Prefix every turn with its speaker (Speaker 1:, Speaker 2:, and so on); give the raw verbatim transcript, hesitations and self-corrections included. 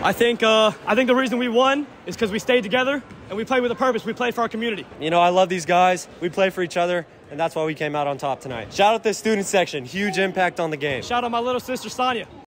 Speaker 1: I think, uh, I think the reason we won is because we stayed together and we played with a purpose. We played for our community.
Speaker 2: You know, I love these guys. We play for each other, and that's why we came out on top tonight. Shout out the student section. Huge impact on the game.
Speaker 1: Shout out my little sister, Sonia.